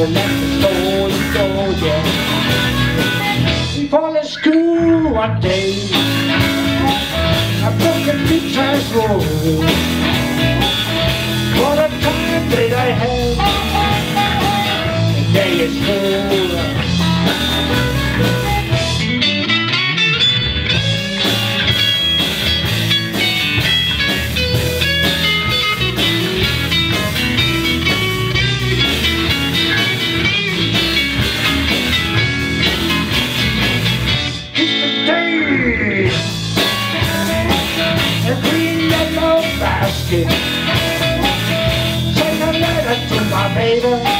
to let the story go, yeah. Before the school one day, I took the teacher's roll. What a time that I had, the day is full. Send a letter to my baby.